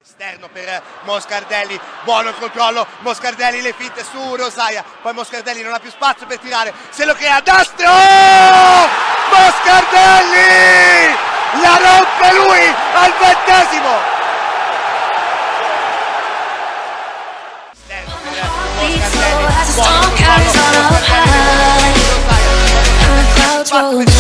Esterno per Moscardelli, buono il controllo, Moscardelli le finte su Rosaia, poi Moscardelli non ha più spazio per tirare, se lo crea Dastro! Oh! Moscardelli! La rompe lui al 20°! Esterno per Moscardelli, buono il controllo, Moscardelli, Rosaia,